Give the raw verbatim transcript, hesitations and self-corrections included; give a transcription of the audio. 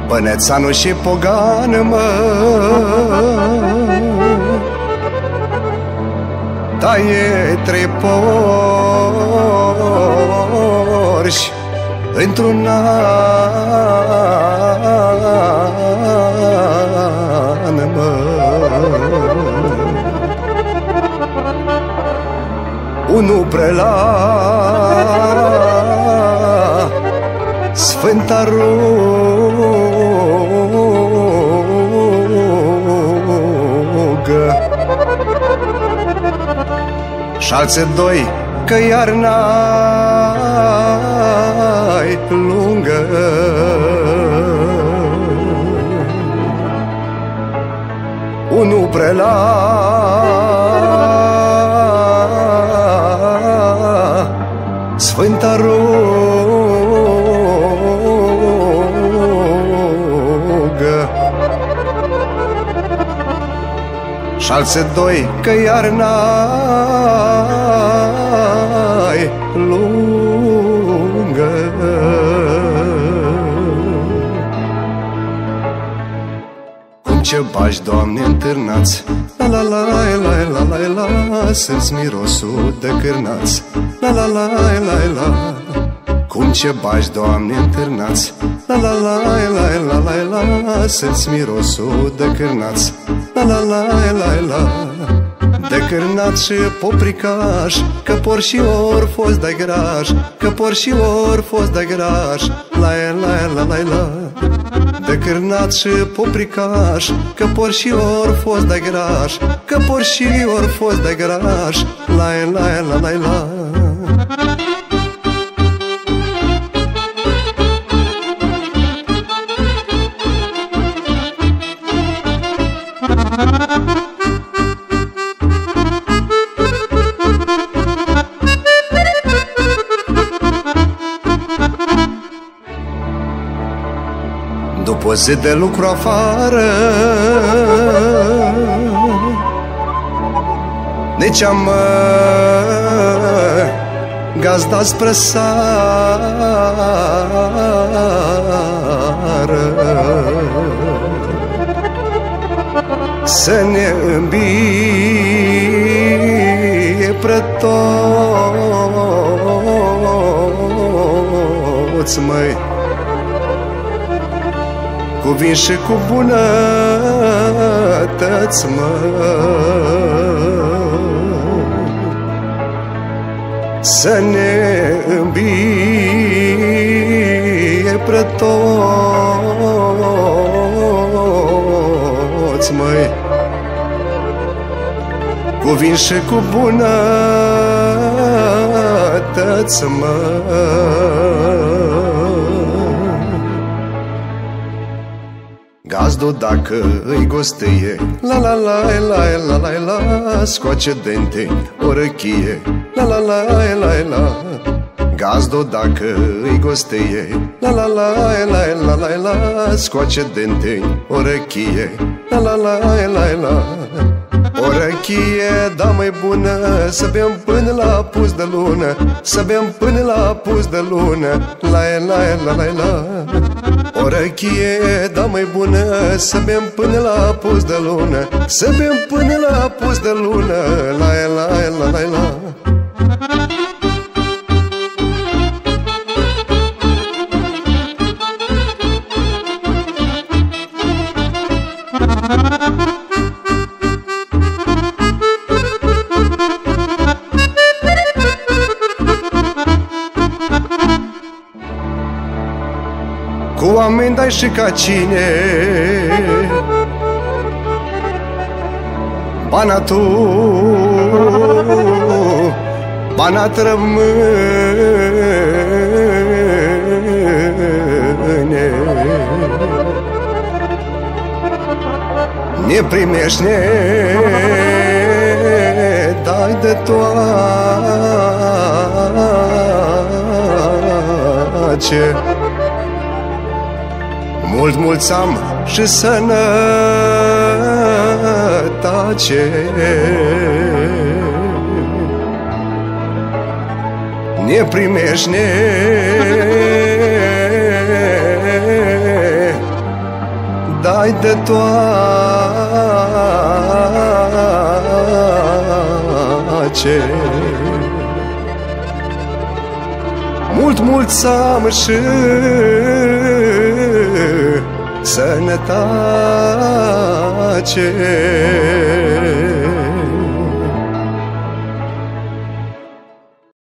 Bănețanu și Pogan, mă, taie trei porși într-un an, mă. Unu prelat Sfânta rugă și alții doi că iarna-i lungă. Unu prelat Sfânta rugă și alții doi că iarna-i lungă. Cum ce bași, Doamne, întârnați, la la la la la la la, simți mirosul de cârnați, la la la la la. Cum ce bași, Doamne, întârnați, la la la la la la la, simți mirosul de cârnați, la la la la la. De cârnat și popricaș, că por și ori fost de graș, că por și ori fost de graș, la la la la la. De cârnat și popricaș, că por și ori fost de graș, că por și ori fost de graș, la la la la la. După o zi de lucru afară, nici-am gazda spre sară, să ne îmbie pre toți, măi, cu vin și cu bunătăți, mă. Să ne îmbie pre toți, măi, cu vin și cu bunătăți, mă. Gazdul dacă îi gostăie, la la la la la la la, scoace dente o răchie, la la la la la. Gazdul dacă îi gostăie, la la la la la la la, scoace dente o răchie, la la la la la. O răchie, da, mai bună, să bem până la pus de lună, să bem până la pus de lună, la la la la la. O răchie, da, mai bună, să bem până la pus de lună, să bem până la pus de lună, la la la la la. Cu oameni dai și ca cine, bana tu, bana rămâne. Ne primești, ne dai de toace. Mult, mulți am și sănătace. Ne primești, ne mai de toace. Mult, mult să am și sănătate.